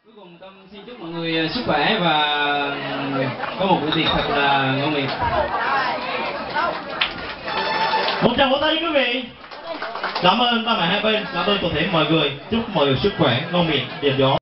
Cuối cùng Tâm xin chúc mọi người sức khỏe và có một bữa tiệc thật là ngon miệng. Một tràng vỗ tay quý vị. Cảm ơn ba mẹ hai bên, cảm ơn toàn thể mọi người. Chúc mọi người sức khỏe, ngon miệng, đẹp gió.